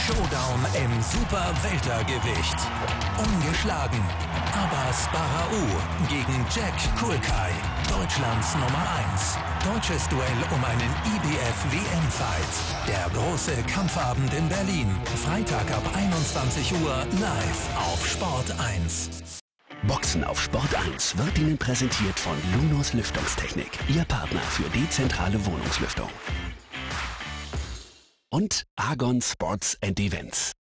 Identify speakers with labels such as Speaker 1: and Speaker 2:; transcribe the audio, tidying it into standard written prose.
Speaker 1: Showdown im Super-Weltergewicht. Ungeschlagen. Abbas Barau gegen Jack Kulkai. Deutschlands Nummer 1. Deutsches Duell um einen IBF WM-Fight. Der große Kampfabend in Berlin. Freitag ab 21 Uhr live auf Sport 1.
Speaker 2: Boxen auf Sport 1 wird Ihnen präsentiert von Lunos Lüftungstechnik, Ihr Partner für dezentrale Wohnungslüftung. Und Argon Sports & Events.